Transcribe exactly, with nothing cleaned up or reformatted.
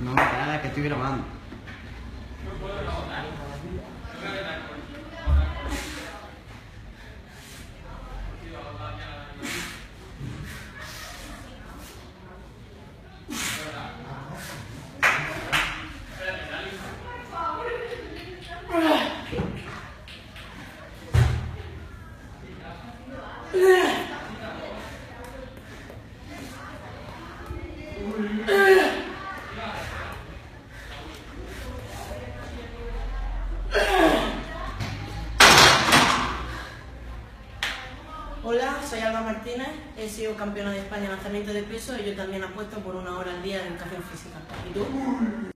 No, cara, que estoy grabando. Hola, soy Alba Martínez, he sido campeona de España en lanzamiento de peso y yo también apuesto por una hora al día de educación física. ¿Y tú?